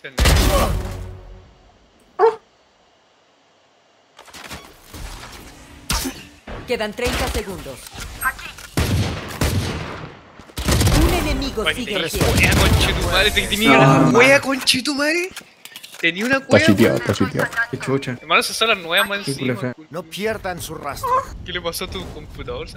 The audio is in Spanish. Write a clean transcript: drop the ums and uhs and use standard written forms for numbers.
Pendejo. Quedan 30 segundos. Un enemigo sigue en pie. Wea, conchetumare, tenía una wea, conchetumare. Tenía una Está wea. sitiado, está sitiado. Qué chucha. Hermano, esas son las nuevas más Qué culo encima. feo. No pierdan su rastro. ¿Qué le pasó a tu computador?